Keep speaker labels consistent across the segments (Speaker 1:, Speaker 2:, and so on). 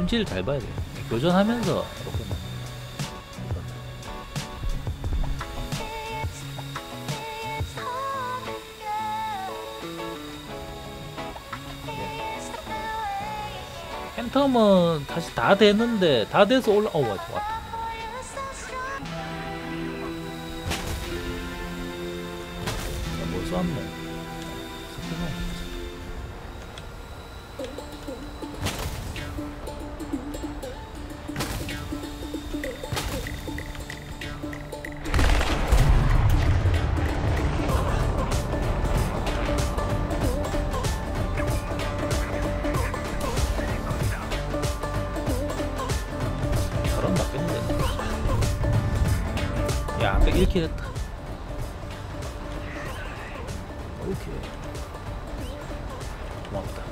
Speaker 1: 눈치를 잘 봐야 돼요. 교전하면서 이렇게 팬텀은 다시 다 됐는데 다 돼서 올라 왔다. 뭐 쐈네. 저런 맞겠는데. 야, 아까 1킬 했다. 오케이. 고맙다.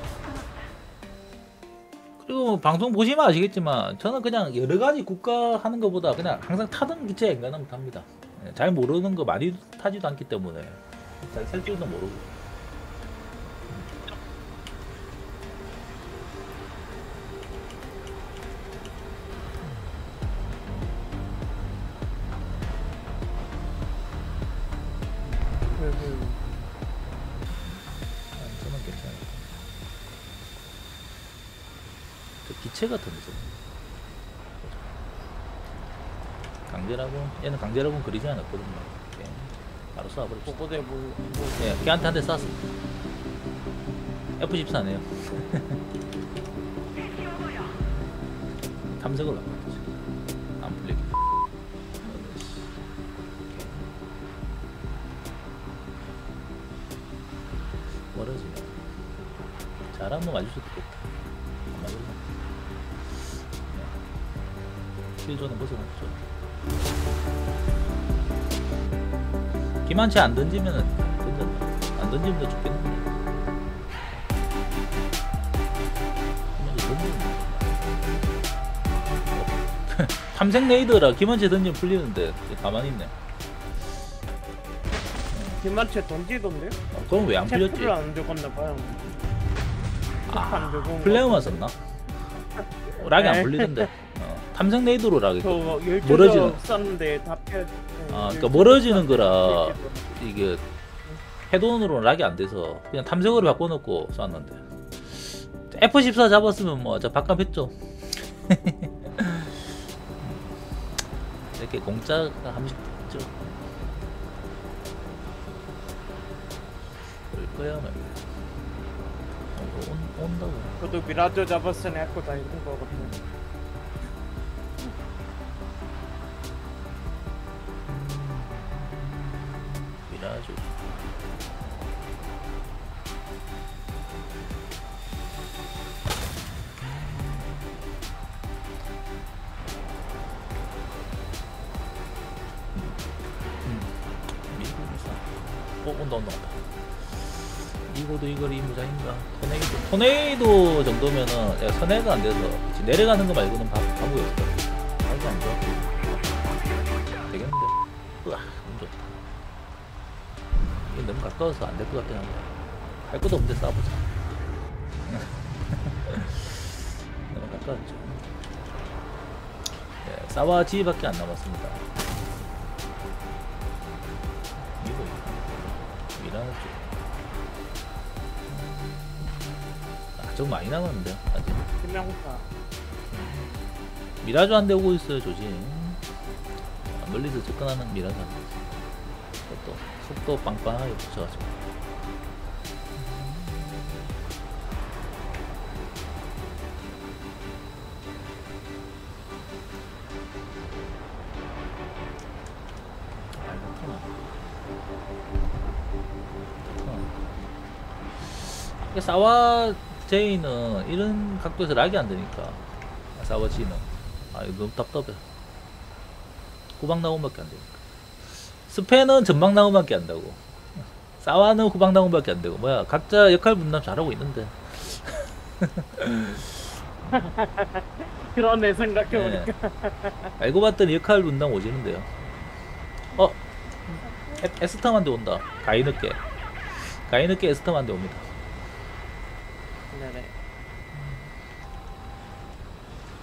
Speaker 1: 그리고 뭐 방송 보시면 아시겠지만 저는 그냥 여러가지 국가 하는 것보다 그냥 항상 타던 기체에 엔간하면 탑니다. 잘 모르는 거 많이 타지도 않기 때문에 잘 살 줄도 모르고. 저는 괜찮아요. 저 기체 같은데 저거. 강제라고 얘는 강제라고 그리지 않았거든요. 오케이. 바로 쏴버립시다.
Speaker 2: 보고대 뭐
Speaker 1: 예, 걔한테 한 대 쐈어. F14네요. 탐색을 하고 있지. 안 풀리게. 멀어지네. 잘 한번 맞을 수도 있겠다. 안 맞을래. 실조는 벗어났죠. 기만치 안 던지면은 던졌다. 안 던지면 더 죽겠는데. 탐색 레이더라 기만치 던지면 풀리는데 가만히 있네.
Speaker 2: 김만채 던지던데요?
Speaker 1: 그럼 왜 안 풀렸지?
Speaker 2: 체크를 안 적었나 봐요.
Speaker 1: 아, 플레어만 썼나? 락이 안
Speaker 2: 네.
Speaker 1: 풀리던데. 탐색 레이더로 락이.
Speaker 2: 저
Speaker 1: 멀어지는.
Speaker 2: 12점 쐈는데 다 펴.
Speaker 1: 아, 그러니까 멀어지는 거라 이게 헤드온으로는 락이 안 돼서 그냥 탐색으로 바꿔놓고 쐈는데. F14 잡았으면 뭐 저 밥값했죠. 이렇게 공짜가 한 번씩 있죠. 그럴 거야 말이야. 온다고.
Speaker 2: 저도 미라조 잡았으니 했고 다 이런 거거든요.
Speaker 1: 미라조. 온다. 이거도 이거리 무장인가? 토네이도 정도면은 야, 선회가 안 돼서 내려가는 거 말고는 바보였어. 말도 안 좋아. 되겠는데? 으아, 너무 좋다. 이게 너무 가까워서 안 될 것 같긴 한데. 할 것도 없는데 싸보자. 너무 가까웠죠. 네, 사와지밖에 안 남았습니다. 이거 미라노 쪽. 좀 많이 남았는데요 아직.
Speaker 2: 김명사.
Speaker 1: 미라주 한 대 오고 있어요 조심. 멀리서 접근하는 미라주 한 대. 또 속도 빵빵하게 붙여가지고. 사와 제이는 이런 각도에서 락이 안 되니까. 사와 지는 아 이거 너무 답답해. 후방 나옴밖에 안 되니까. 스페는 전방 나옴밖에 안 되고 사와는 후방 나옴밖에 안 되고. 뭐야 각자 역할 분담 잘하고 있는데.
Speaker 2: 그러네 생각해보니까.
Speaker 1: 네. 알고 봤더니 역할 분담 오지는데요. 에스타만데 온다. 가이 늦게 에스타만데 옵니다.
Speaker 2: 네네.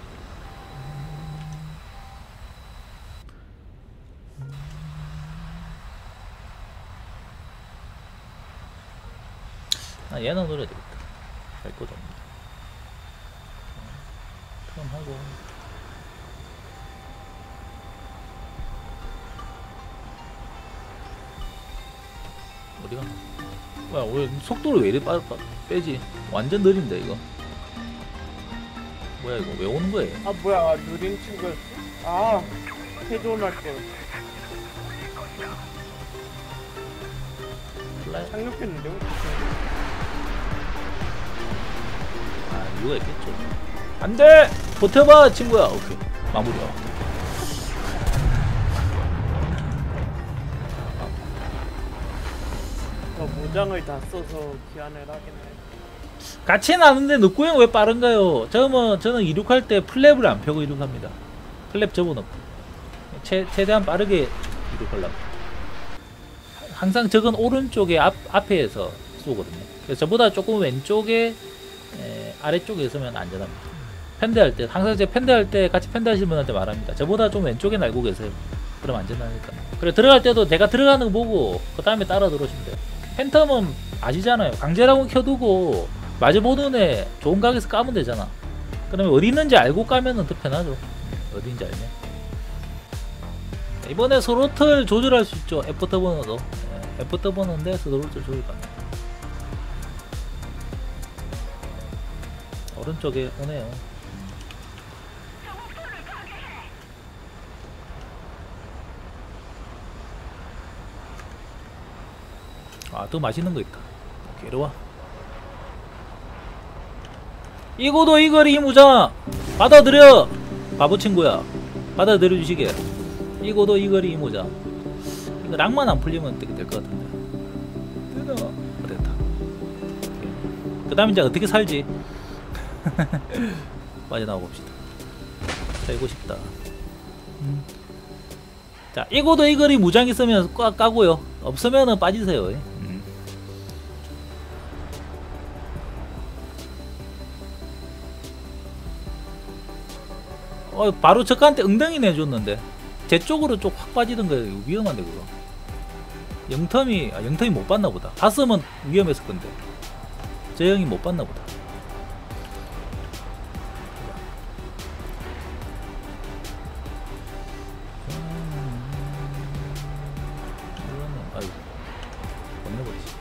Speaker 1: 아, 얘는 노려야 되겠다. 할 거도 없네. 그럼 하고. 어디가? 뭐야, 왜 속도를 왜 이리 빼지? 완전 느린데 이거. 뭐야 이거 왜 오는 거예요?
Speaker 2: 아 뭐야 누린 친구였어? 아 해존 할걸
Speaker 1: 플라이?
Speaker 2: 착륙했는데
Speaker 1: 아 이유가 있겠죠. 안돼! 버텨봐 친구야. 오케이 마무리야.
Speaker 2: 모장을 다 써서 기한을 하긴 해.
Speaker 1: 같이 나는데 늑구형 왜 빠른가요? 저는 이륙할 때 플랩을 안 펴고 이륙합니다. 플랩 접어놓고 최대한 빠르게 이륙하려고. 항상 적은 오른쪽에 앞에서 쏘거든요. 그래서 저보다 조금 왼쪽에 아래쪽에 있으면 안전합니다. 팬드할 때 항상 제 팬드할 때 같이 팬드하시는 분한테 말합니다. 저보다 좀 왼쪽에 날고 계세요. 그럼 안전하니까. 그래 들어갈 때도 내가 들어가는 거 보고 그 다음에 따라 들어오시면 돼요. 팬텀은 아시잖아요. 강제라고 켜두고 마주보는 애 좋은 가게에서 까면 되잖아. 그러면 어디 있는지 알고 까면은 더 편하죠. 어디 있는지 알면. 이번에 스로틀 조절할 수 있죠. F-터버너도. F-터버너인데 스로틀 조절 가능. 오른쪽에 오네요. 아, 또 맛있는 거 있다. 오케이, 이리 와. 이고도 이거리 이무장 받아들여. 바보 친구야, 받아들여 주시게. 이고도 이거리 이무장. 이거 락만 안 풀리면 어떻게 될 것 같은데. 됐다. 됐다. 그 다음 이제 어떻게 살지. 빠져나와 봅시다. 살고 싶다. 자, 이고도 이거리 무장 있으면 까고요. 없으면은 빠지세요. 바로 적한테 엉덩이 내줬는데 제 쪽으로 쪽 확 빠지던 거예요. 위험한데 그거. 영텀이 못 봤나 보다. 봤으면 위험했을 건데 저 형이 못 봤나 보다. 아이고 건너버리지.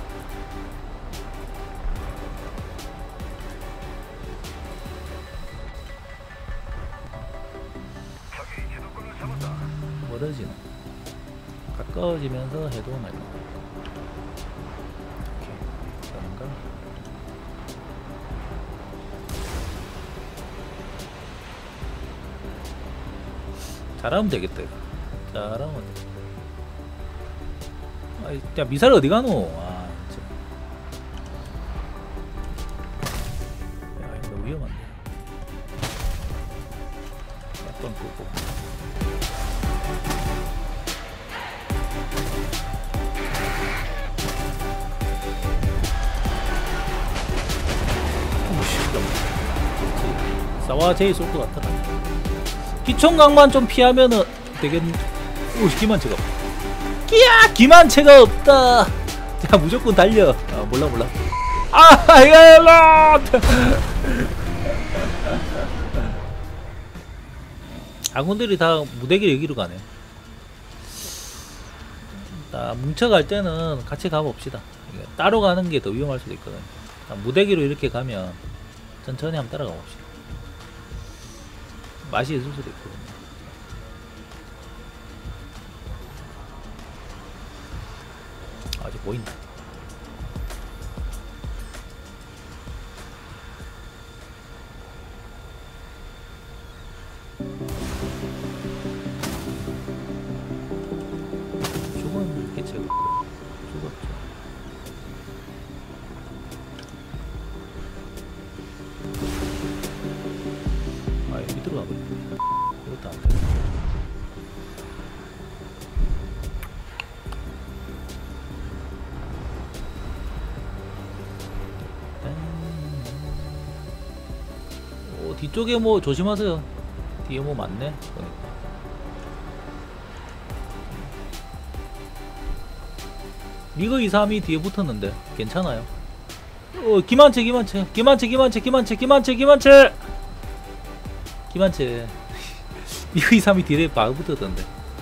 Speaker 1: 멀어지네. 가까워지면서 해도 말고. 오케이. 그런가? 잘하면 되겠다. 이거. 잘하면. 아이, 야 미사일 어디 가노? 아, 진짜. 야, 이거 너무 위험한데. 약간 끄고. 싸와 제이 쏠 것 같아. 기총각만 좀 피하면은 되겠니? 오, 기만체가 끼야! 기만체가 없다. 자, 무조건 달려. 아, 몰라. 아, 이거라! 아군들이 다 무대기 여기로 가네. 자, 뭉쳐갈 때는 같이 가봅시다. 따로 가는 게 더 위험할 수도 있거든. 무대기로 이렇게 가면 천천히 한번 따라가 봅시다. 맛이 있을 수도 있거든요. 아직 보인다. 죽었겠지. 죽었죠. 아, 여기 들어가 버렸네. 이것도 안 돼. 뒤쪽에 뭐 조심하세요. 뒤에 뭐 많네. 보니까. 미그 232 뒤에 붙었는데 괜찮아요. 김한채 이거 2, 3이 딜에 바로 붙었던데.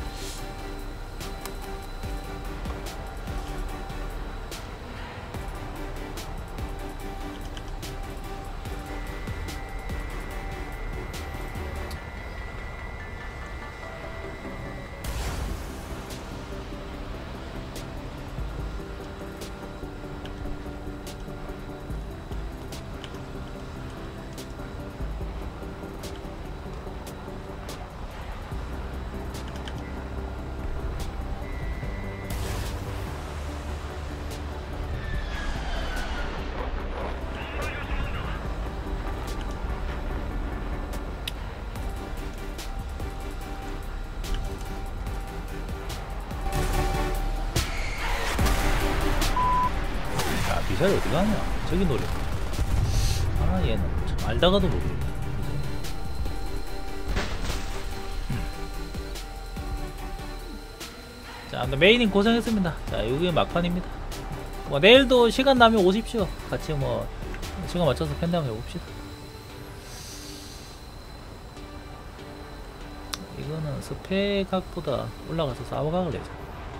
Speaker 1: 미사일 어디 가냐? 저기 노래. 아, 얘는 참 알다가도 모르겠네. 자, 아무튼 메인님 고생했습니다. 자, 이게 막판입니다. 뭐 내일도 시간 나면 오십시오. 같이 뭐 시간 맞춰서 팬덤 해봅시다. 이거는 스펙각보다 올라가서 사워각을 내자.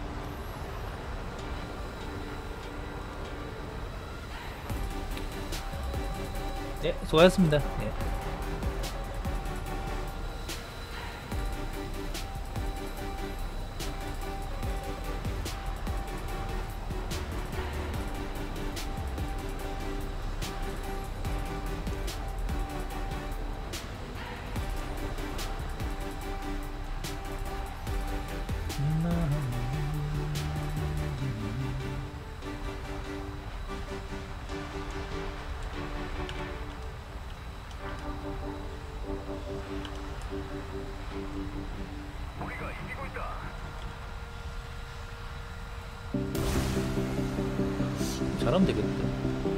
Speaker 1: 네, 수고하셨습니다. 네. 잘하면 되겠다.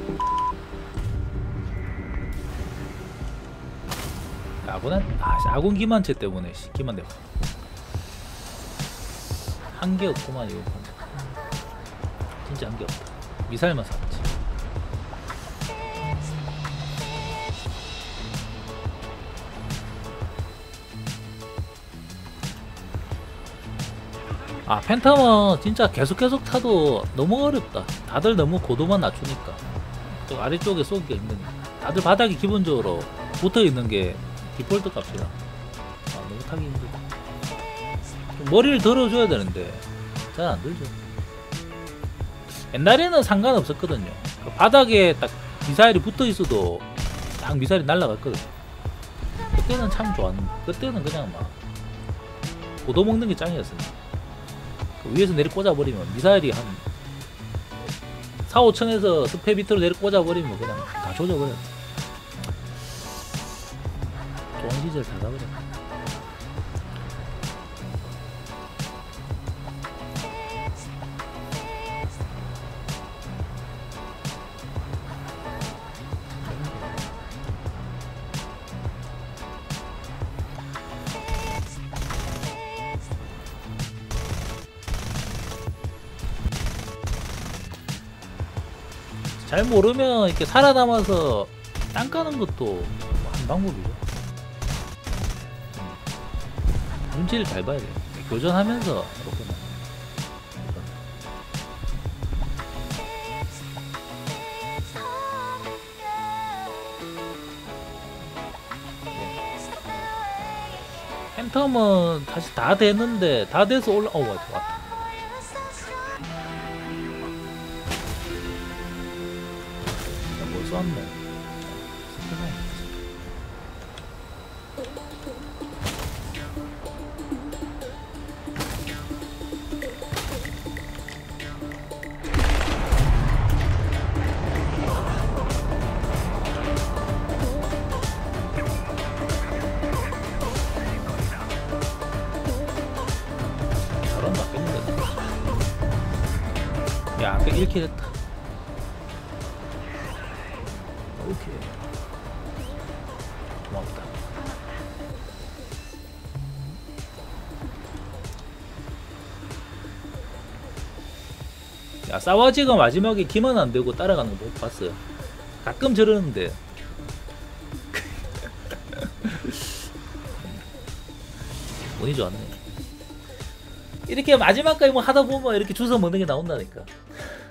Speaker 1: 아군 기만체 때문에 기만돼. 한 개 없구만 이거. 진짜 한 개 없다. 미사일만 샀지. 아, 팬텀은 진짜 계속 타도 너무 어렵다. 다들 너무 고도만 낮추니까 또 아래쪽에 쏘기가 힘드니까. 다들 바닥이 기본적으로 붙어있는 게 디폴트 값이라 너무 타기 힘들다. 좀 머리를 들어줘야 되는데 잘 안 들죠. 옛날에는 상관없었거든요. 바닥에 딱 미사일이 붙어있어도 딱 미사일이 날아갔거든. 그때는 참 좋았는데 그때는 그냥 막 고도 먹는 게 짱이었습니다. 위에서 내리 꽂아버리면 미사일이 한 4, 5층에서 스페 밑으로 내리 꽂아버리면 그냥 다 조져버려. 좋은 시절 다 가버려. 잘 모르면 이렇게 살아남아서 땅 까는 것도 한 방법이죠. 눈치를 잘 봐야 돼요. 교전하면서 이렇게 팬텀은 다시 다 됐는데 다 돼서 왔다. 쐈네. 잘한다. 뺐는데. 야, 아까 1킬 했다. 오케이. 고맙다. 야, 싸워지가 마지막에 기만 안 되고 따라가는 거 못 봤어요. 가끔 저러는데. 운이 좋았네. 이렇게 마지막까지 뭐 하다 보면 이렇게 주워 먹는 게 나온다니까.